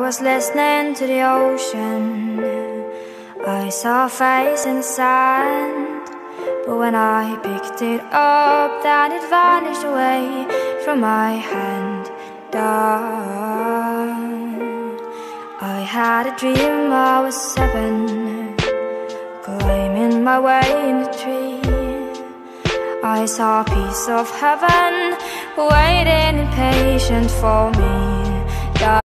was listening to the ocean. I saw a face in the sand, but when I picked it up, then it vanished away from my hand. Done. I had a dream I was 7, climbing my way in the tree. I saw a piece of heaven waiting impatient for me.